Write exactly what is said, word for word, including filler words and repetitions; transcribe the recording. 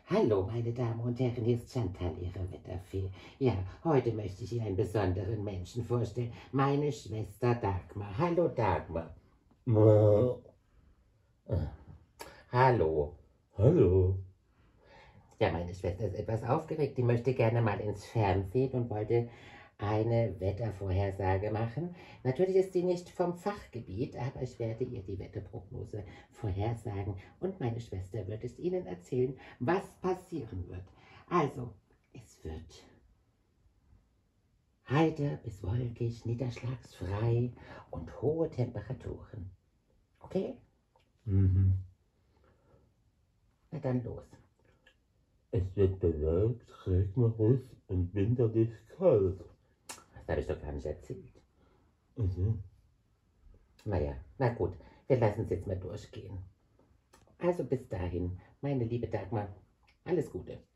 Hallo, meine Damen und Herren, hier ist Chantal, Ihre Wetterfee. Ja, heute möchte ich Ihnen einen besonderen Menschen vorstellen. Meine Schwester Dagmar. Hallo, Dagmar. Hallo. Hallo. Ja, meine Schwester ist etwas aufgeregt. Die möchte gerne mal ins Fernsehen und wollte eine Wettervorhersage machen. Natürlich ist sie nicht vom Fachgebiet, aber ich werde ihr die Wetterprognose vorhersagen und meine Schwester wird es Ihnen erzählen, was passieren wird. Also, es wird heiter bis wolkig, niederschlagsfrei und hohe Temperaturen. Okay? Mhm. Na dann los. Es wird bewölkt, regnerisch und winterlich kalt. Das habe ich doch gar nicht erzählt. Mhm. Naja, na gut, wir lassen es jetzt mal durchgehen. Also bis dahin, meine liebe Dagmar, alles Gute.